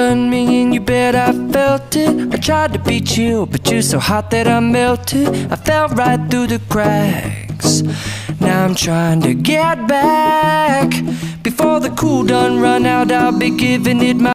done me in, you bet I felt it. I tried to be chill, but you're so hot that I melted. I fell right through the cracks. Now I'm trying to get back. Before the cool done run out, I'll be giving it my